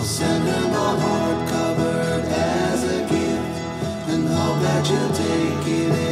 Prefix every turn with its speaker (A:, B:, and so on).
A: I'll send her my heart covered as a gift, and hope that you'll take it